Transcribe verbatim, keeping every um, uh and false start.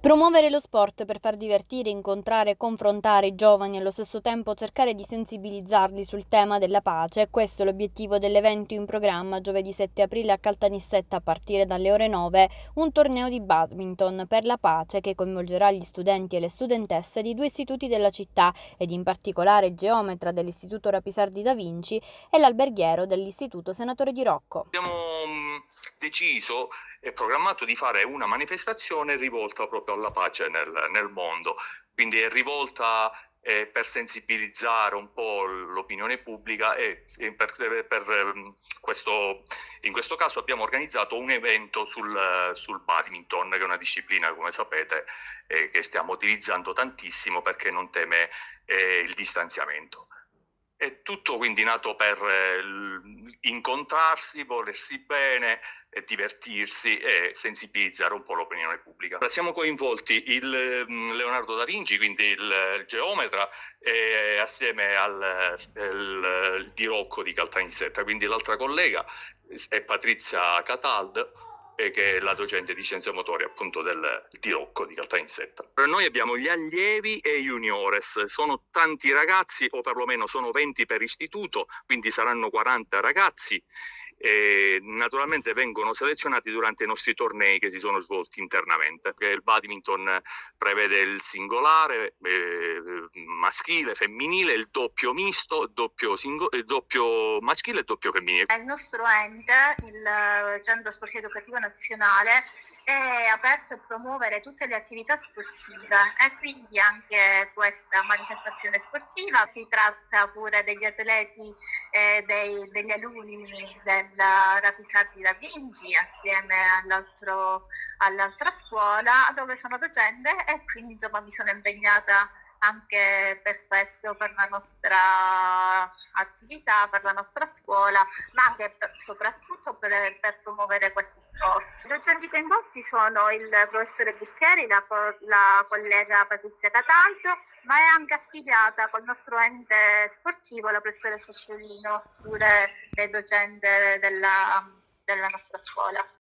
Promuovere lo sport per far divertire, incontrare e confrontare i giovani e allo stesso tempo cercare di sensibilizzarli sul tema della pace. Questo è l'obiettivo dell'evento in programma giovedì sette aprile a Caltanissetta a partire dalle ore nove, un torneo di badminton per la pace che coinvolgerà gli studenti e le studentesse di due istituti della città ed in particolare il geometra dell'Istituto Rapisardi da Vinci e l'alberghiero dell'Istituto Senatore Di Rocco. Abbiamo mh, deciso e programmato di fare una manifestazione rivolta proprio alla pace nel, nel mondo, quindi è rivolta eh, per sensibilizzare un po' l'opinione pubblica e, e per, per um, questo, in questo caso abbiamo organizzato un evento sul, sul badminton, che è una disciplina, come sapete, eh, che stiamo utilizzando tantissimo perché non teme eh, il distanziamento. È tutto quindi nato per eh, incontrarsi, volersi bene, e divertirsi e sensibilizzare un po' l'opinione pubblica. Siamo coinvolti il um, Leonardo da Vinci, quindi il, il geometra, e assieme al il, il Di Rocco di Caltanissetta, quindi l'altra collega è Patrizia Cataldo, che è la docente di scienze motorie appunto del Di Rocco di Caltanissetta. Noi abbiamo gli allievi e i juniores, sono tanti ragazzi, o perlomeno sono venti per istituto, quindi saranno quaranta ragazzi. E naturalmente vengono selezionati durante i nostri tornei che si sono svolti internamente. Il badminton prevede il singolare, eh, maschile, femminile, il doppio misto, doppio, singo- il doppio maschile e doppio femminile. Il nostro ente, il Centro Sportivo Educativo Nazionale, è aperto a promuovere tutte le attività sportive e quindi anche questa manifestazione sportiva. Si tratta pure degli atleti e dei, degli alunni della Rapisardi da Vinci assieme all'altra scuola dove sono docente e quindi insomma mi sono impegnata anche per questo, per la nostra attività, per la nostra scuola, ma anche per, soprattutto per, per promuovere questi sport. I docenti coinvolti sono il professore Bicchieri, la, la collega Patrizia Cataldo, ma è anche affiliata col nostro ente sportivo la professoressa Sciolino, pure è docente della, della nostra scuola.